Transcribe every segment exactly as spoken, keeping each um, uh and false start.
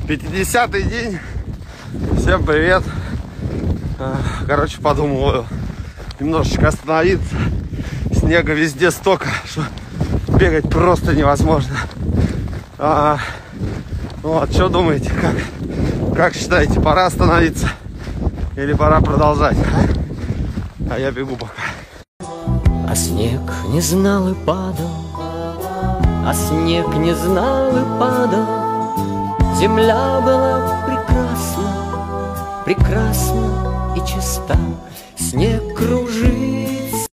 пятидесятый день. Всем привет. Короче, подумал немножечко остановиться. Снега везде столько, что бегать просто невозможно. А, вот, что думаете, как, как считаете, пора остановиться или пора продолжать? А я бегу пока. А снег не знал и падал, а снег не знал и падал. Земля была прекрасна, прекрасна и чиста. Снег кружится.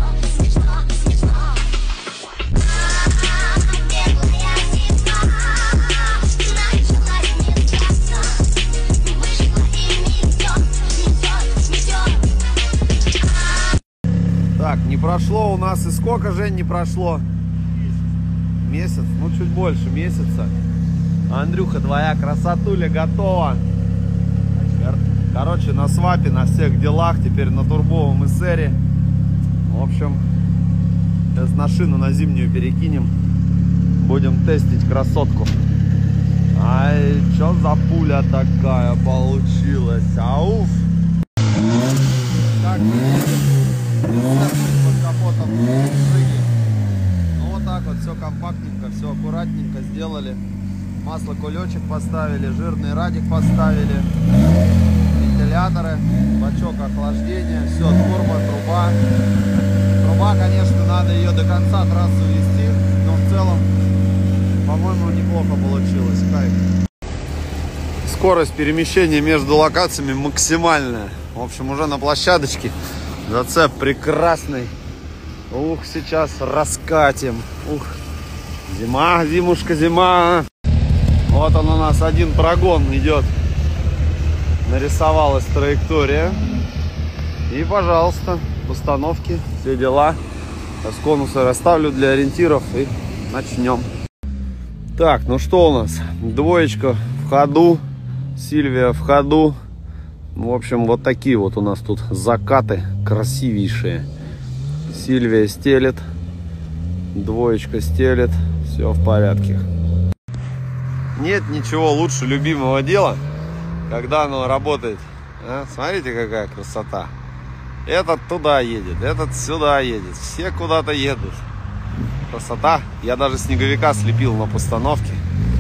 Так, не прошло у нас и сколько, Жень, не прошло? Месяц, ну чуть больше месяца. Андрюха, твоя красотуля готова. Короче, на свапе, на всех делах, теперь на турбовом эс эре. В общем, сейчас на шину на зимнюю перекинем. Будем тестить красотку. Ай, что за пуля такая получилась? Ауф! Так, под капотом прыги. Ну вот так вот, все компактненько, все аккуратненько сделали. Масло кулечек поставили, жирный радик поставили, вентиляторы, бачок охлаждения, все, турбо, труба. Труба, конечно, надо ее до конца трассу вести, но в целом, по-моему, неплохо получилось. Кайф. Скорость перемещения между локациями максимальная. В общем, уже на площадочке. Зацеп прекрасный. Ух, сейчас раскатим. Ух, зима, зимушка, зима. Вот он у нас, один прогон идет. Нарисовалась траектория. И, пожалуйста, установки, все дела. Сейчас конусы расставлю для ориентиров и начнем. Так, ну что у нас? Двоечка в ходу. Сильвия в ходу. В общем, вот такие вот у нас тут закаты красивейшие. Сильвия стелет. Двоечка стелет. Все в порядке. Нет ничего лучше любимого дела, когда оно работает. А? Смотрите, какая красота. Этот туда едет, этот сюда едет. Все куда-то едут. Красота. Я даже снеговика слепил на постановке.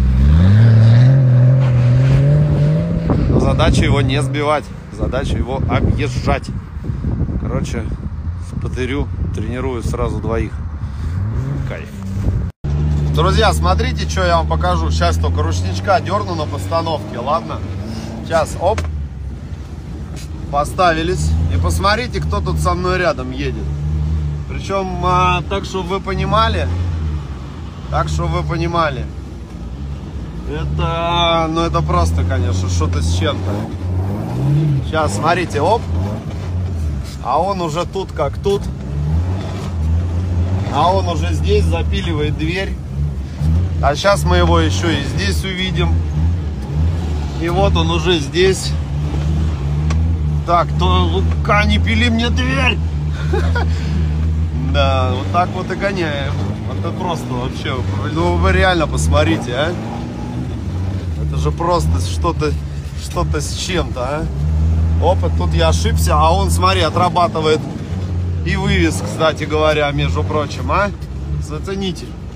Но задача его не сбивать. Задача его объезжать. Короче, в патырю тренирую сразу двоих. Кайф. Друзья, смотрите, что я вам покажу. Сейчас только ручничка дерну на постановке, ладно? Сейчас, оп, поставились. И посмотрите, кто тут со мной рядом едет. Причем, а, так, чтобы вы понимали, так, чтобы вы понимали, это, ну, это просто, конечно, что-то с чем-то. Сейчас, смотрите, оп, а он уже тут как тут. А он уже здесь запиливает дверь. А сейчас мы его еще и здесь увидим. И вот он уже здесь. Так, то Лука, не пили мне дверь. Да, вот так вот и гоняем. Это просто вообще, ну вы реально посмотрите, а. Это же просто что-то, что-то с чем-то, а. Опа, тут я ошибся, а он, смотри, отрабатывает и вывез, кстати говоря, между прочим, а. Зацените.